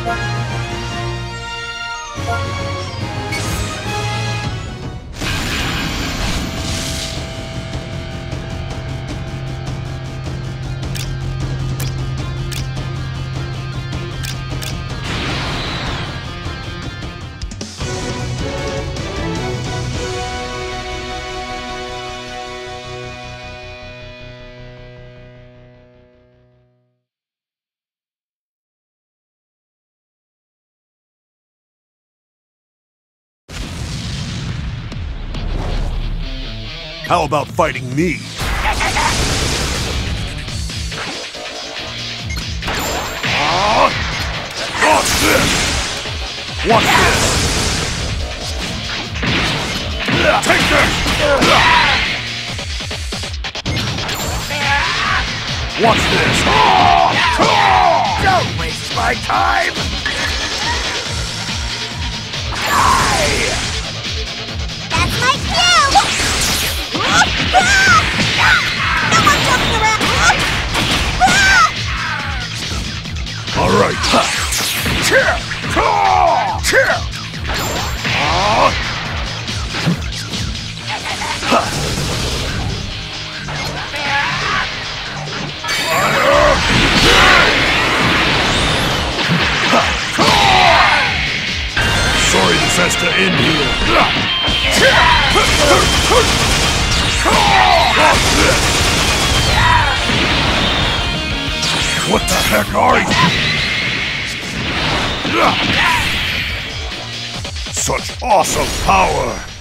How about fighting me? Watch this! Watch this! Take this! Watch this! Don't waste my time! Die! That's my cue! No more joking around! All right. Sorry this has to end here. What the heck are you? Such awesome power!